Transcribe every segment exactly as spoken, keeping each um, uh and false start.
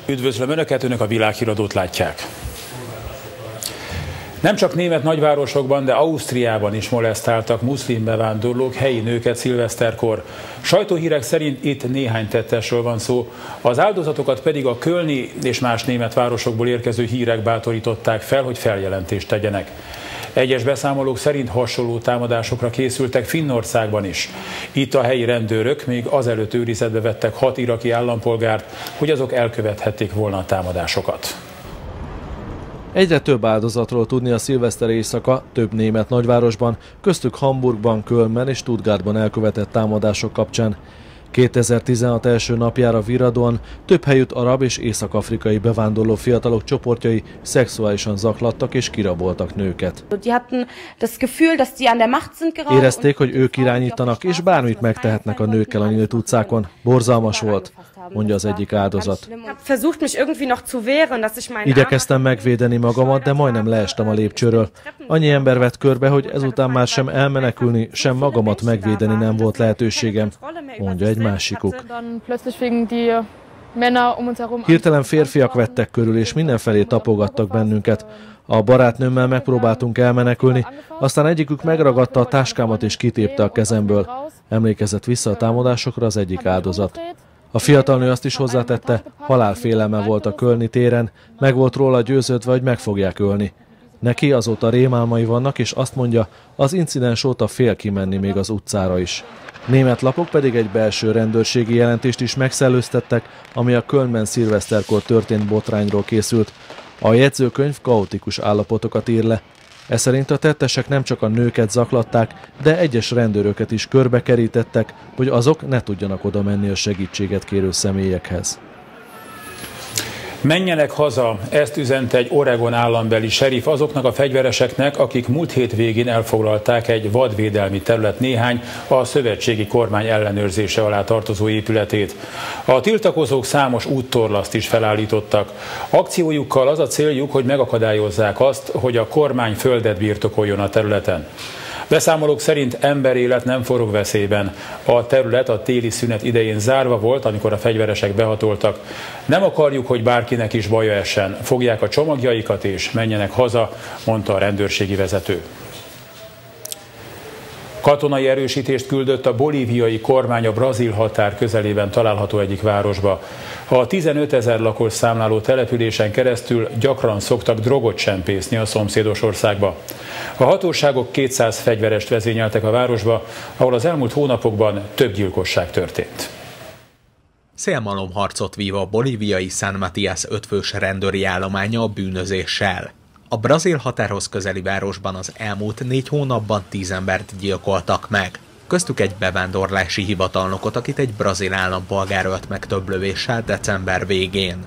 Üdvözlöm Önöket, Önök a Világhíradót látják. Nem csak német nagyvárosokban, de Ausztriában is molesztáltak muszlim bevándorlók helyi nőket szilveszterkor. Sajtóhírek szerint itt néhány tettesről van szó, az áldozatokat pedig a kölni és más német városokból érkező hírek bátorították fel, hogy feljelentést tegyenek. Egyes beszámolók szerint hasonló támadásokra készültek Finnországban is. Itt a helyi rendőrök még azelőtt őrizetbe vettek hat iraki állampolgárt, hogy azok elkövethették volna a támadásokat. Egyre több áldozatról tudni a szilveszter éjszaka több német nagyvárosban, köztük Hamburgban, Kölnben és Stuttgartban elkövetett támadások kapcsán. kétezer-tizenhat első napjára Viradóan több helyütt arab és észak-afrikai bevándorló fiatalok csoportjai szexuálisan zaklattak és kiraboltak nőket. Érezték, hogy ők irányítanak, és bármit megtehetnek a nőkkel a nyílt utcákon. Borzalmas volt, mondja az egyik áldozat. Igyekeztem megvédeni magamat, de majdnem leestem a lépcsőről. Annyi ember vett körbe, hogy ezután már sem elmenekülni, sem magamat megvédeni nem volt lehetőségem, mondja egy másikuk. Hirtelen férfiak vettek körül, és mindenfelé tapogattak bennünket. A barátnőmmel megpróbáltunk elmenekülni, aztán egyikük megragadta a táskámat és kitépte a kezemből. Emlékezett vissza a támadásokra az egyik áldozat. A fiatal nő azt is hozzátette, halálfélelme volt a kölni téren, meg volt róla győződve, hogy meg fogják ölni. Neki azóta rémálmai vannak, és azt mondja, az incidens óta fél kimenni még az utcára is. Német lapok pedig egy belső rendőrségi jelentést is megszellőztettek, ami a Kölnben szilveszterkor történt botrányról készült. A jegyzőkönyv kaotikus állapotokat ír le. Ez szerint a tettesek nem csak a nőket zaklatták, de egyes rendőröket is körbekerítettek, hogy azok ne tudjanak oda menni a segítséget kérő személyekhez. Menjenek haza, ezt üzente egy Oregon állambeli serif azoknak a fegyvereseknek, akik múlt hét végén elfoglalták egy vadvédelmi terület néhány a szövetségi kormány ellenőrzése alá tartozó épületét. A tiltakozók számos úttorlaszt is felállítottak. Akciójukkal az a céljuk, hogy megakadályozzák azt, hogy a kormány földet birtokoljon a területen. Beszámolók szerint emberélet nem forog veszélyben. A terület a téli szünet idején zárva volt, amikor a fegyveresek behatoltak. Nem akarjuk, hogy bárkinek is baja essen. Fogják a csomagjaikat és menjenek haza, mondta a rendőrségi vezető. Katonai erősítést küldött a bolíviai kormány a brazil határ közelében található egyik városba. A tizenötezer lakos számláló településen keresztül gyakran szoktak drogot csempészni a szomszédos országba. A hatóságok kétszáz fegyverest vezényeltek a városba, ahol az elmúlt hónapokban több gyilkosság történt. Szélmalomharcot vív a bolíviai San Matias ötfős rendőri állománya a bűnözéssel. A brazil határhoz közeli városban az elmúlt négy hónapban tíz embert gyilkoltak meg. Köztük egy bevándorlási hivatalnokot, akit egy brazil állampolgár ölt meg több lövéssel december végén.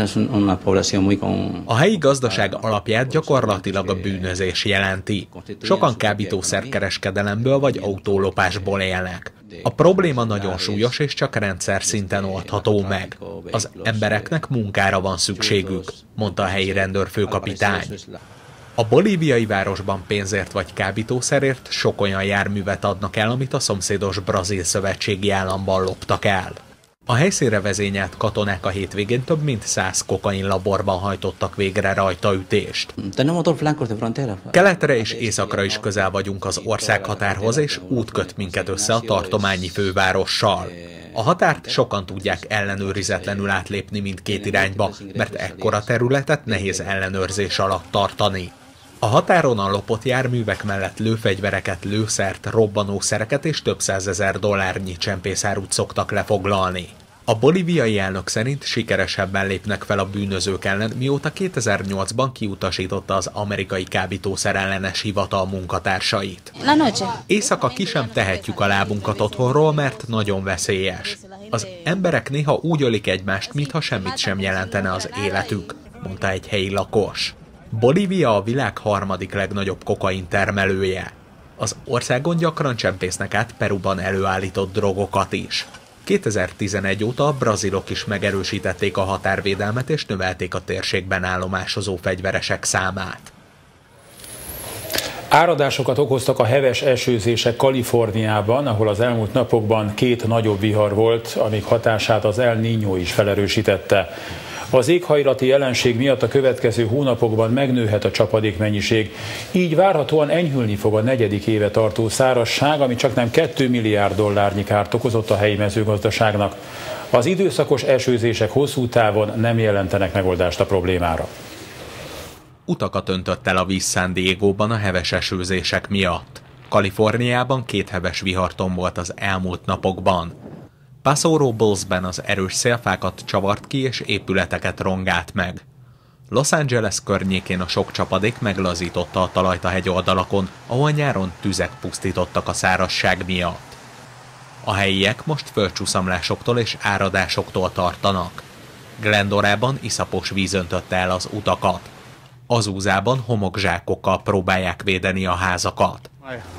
A helyi gazdaság alapját gyakorlatilag a bűnözés jelenti. Sokan kábítószerkereskedelemből vagy autólopásból élnek. A probléma nagyon súlyos és csak rendszer szinten oldható meg. Az embereknek munkára van szükségük, mondta a helyi rendőrfőkapitány. A bolíviai városban pénzért vagy kábítószerért sok olyan járművet adnak el, amit a szomszédos brazil szövetségi államban loptak el. A helyszínre vezényelt katonák a hétvégén több mint száz kokain laborban hajtottak végre rajtaütést. Keletre és északra is közel vagyunk az országhatárhoz, és út köt minket össze a tartományi fővárossal. A határt sokan tudják ellenőrizetlenül átlépni mindkét irányba, mert ekkora területet nehéz ellenőrzés alatt tartani. A határon a lopott járművek mellett lőfegyvereket, lőszert, robbanószereket és több százezer dollárnyi csempészárút szoktak lefoglalni. A bolíviai elnök szerint sikeresebben lépnek fel a bűnözők ellen, mióta kétezer-nyolcban kiutasította az amerikai kábítószer ellenes hivatal munkatársait. Éjszaka ki sem tehetjük a lábunkat otthonról, mert nagyon veszélyes. Az emberek néha úgy ölik egymást, mintha semmit sem jelentene az életük, mondta egy helyi lakos. Bolívia a világ harmadik legnagyobb kokain termelője. Az országon gyakran csempésznek át Peruban előállított drogokat is. kétezer-tizenegy óta a brazilok is megerősítették a határvédelmet és növelték a térségben állomásozó fegyveresek számát. Áradásokat okoztak a heves esőzések Kaliforniában, ahol az elmúlt napokban két nagyobb vihar volt, amik hatását az El Niño is felerősítette. Az éghajlati jelenség miatt a következő hónapokban megnőhet a csapadékmennyiség. Így várhatóan enyhülni fog a negyedik éve tartó szárazság, ami csaknem két milliárd dollárnyi kárt okozott a helyi mezőgazdaságnak. Az időszakos esőzések hosszú távon nem jelentenek megoldást a problémára. Utakat öntött el a víz San Diegóban a heves esőzések miatt. Kaliforniában két heves vihar tombolt az elmúlt napokban. Paso Roblesben az erős szélfákat csavart ki és épületeket rongált meg. Los Angeles környékén a sok csapadék meglazította a talajt a hegyoldalakon, ahol nyáron tüzek pusztítottak a szárazság miatt. A helyiek most földcsúszamlásoktól és áradásoktól tartanak. Glendorában iszapos víz öntötte el az utakat. Azúzában homokzsákokkal próbálják védeni a házakat.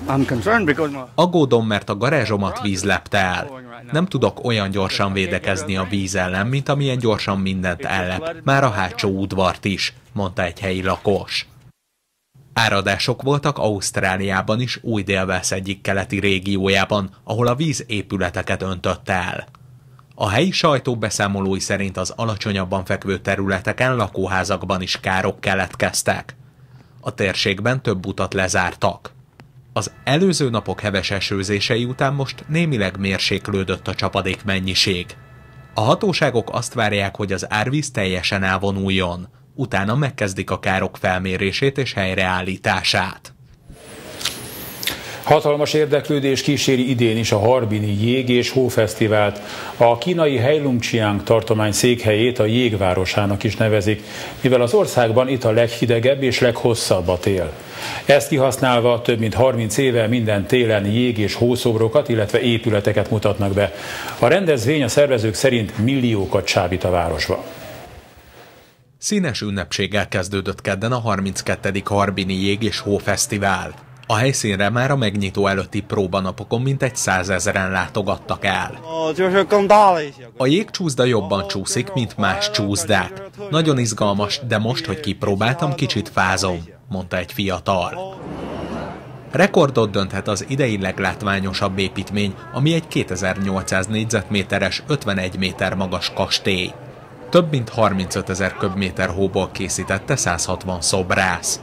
Aggódom, mert a garázsomat víz lepte el. Nem tudok olyan gyorsan védekezni a víz ellen, mint amilyen gyorsan mindent ellep, már a hátsó udvart is, mondta egy helyi lakos. Áradások voltak Ausztráliában is, Új-Dél-Wales egyik keleti régiójában, ahol a víz épületeket öntött el. A helyi sajtó beszámolói szerint az alacsonyabban fekvő területeken, lakóházakban is károk keletkeztek. A térségben több utat lezártak. Az előző napok heves esőzései után most némileg mérséklődött a csapadék mennyiség. A hatóságok azt várják, hogy az árvíz teljesen elvonuljon, utána megkezdik a károk felmérését és helyreállítását. Hatalmas érdeklődés kíséri idén is a harbini jég- és hófesztivált. A kínai Heilongjiang tartomány székhelyét a jégvárosának is nevezik, mivel az országban itt a leghidegebb és leghosszabb a tél. Ezt kihasználva több mint harminc éve minden télen jég- és hószobrokat, illetve épületeket mutatnak be. A rendezvény a szervezők szerint milliókat csábít a városba. Színes ünnepséggel kezdődött kedden a harminckettedik harbini jég- és hófesztivál. A helyszínre már a megnyitó előtti próbanapokon mintegy százezren látogattak el. A jégcsúszda jobban csúszik, mint más csúszdák. Nagyon izgalmas, de most, hogy kipróbáltam, kicsit fázom, mondta egy fiatal. Rekordot dönthet az idei leglátványosabb építmény, ami egy kétezer-nyolcszáz négyzetméteres, ötvenegy méter magas kastély. Több mint harmincötezer köbméter hóból készítette száz hatvan szobrász.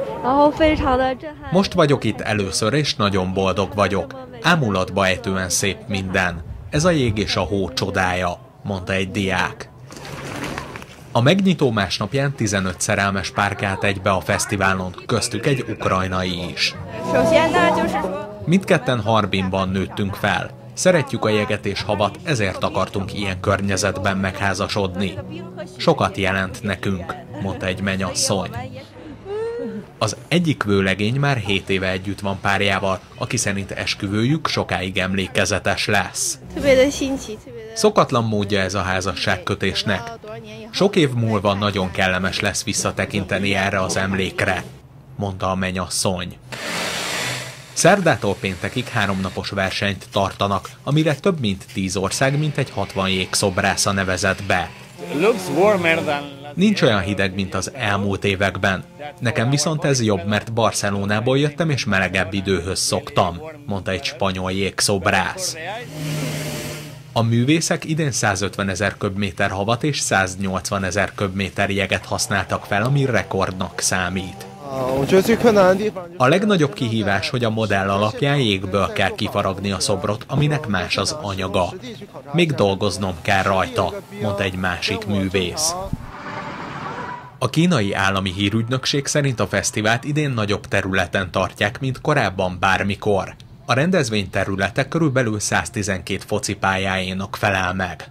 Most vagyok itt először, és nagyon boldog vagyok. Ámulatba ejtően szép minden. Ez a jég és a hó csodája, mondta egy diák. A megnyitó másnapján tizenöt szerelmes pár kelt egybe a fesztiválon, köztük egy ukrajnai is. Mindketten Harbinban nőttünk fel. Szeretjük a jeget és havat, ezért akartunk ilyen környezetben megházasodni. Sokat jelent nekünk, mondta egy mennyasszony. Az egyik vőlegény már hét éve együtt van párjával, aki szerint esküvőjük sokáig emlékezetes lesz. Szokatlan módja ez a házasságkötésnek. Sok év múlva nagyon kellemes lesz visszatekinteni erre az emlékre, mondta a mennyasszony. Szerdától péntekig háromnapos versenyt tartanak, amire több mint tíz ország mintegy hatvan jégszobrásza nevezett be. Nincs olyan hideg, mint az elmúlt években. Nekem viszont ez jobb, mert Barcelonából jöttem és melegebb időhöz szoktam, mondta egy spanyol jégszobrász. A művészek idén százötvenezer köbméter havat és száznyolcvanezer köbméter jeget használtak fel, ami rekordnak számít. A legnagyobb kihívás, hogy a modell alapján jégből kell kifaragni a szobrot, aminek más az anyaga. Még dolgoznom kell rajta, mondta egy másik művész. A kínai állami hírügynökség szerint a fesztivált idén nagyobb területen tartják, mint korábban bármikor. A rendezvény területe körülbelül száztizenkét focipályájának felel meg.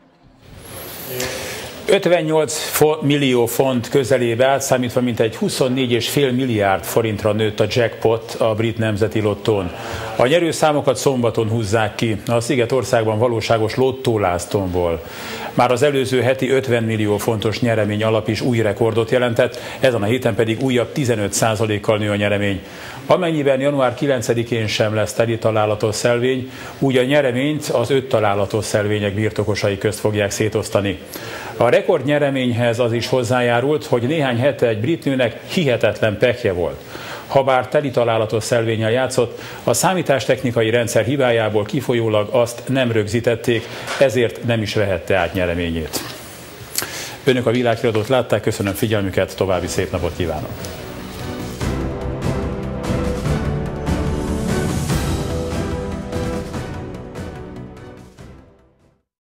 ötvennyolc millió font közelébe átszámítva mintegy huszonnégy egész öt milliárd forintra nőtt a jackpot a brit nemzeti lottón. A nyerőszámokat szombaton húzzák ki a Szigetországban valóságos lottóláztomból. Már az előző heti ötven millió fontos nyeremény alap is új rekordot jelentett, ezen a héten pedig újabb tizenöt százalékkal nő a nyeremény. Amennyiben január kilencedikén sem lesz teli találatos szelvény, úgy a nyereményt az öt találatos szelvények birtokosai közt fogják szétosztani. A rekord nyereményhez az is hozzájárult, hogy néhány hete egy brit nőnek hihetetlen pekje volt. Habár teli találatos szelvénnyel játszott, a számítástechnikai rendszer hibájából kifolyólag azt nem rögzítették, ezért nem is vehette át nyereményét. Önök a Világhíradót látták, köszönöm figyelmüket, további szép napot kívánok!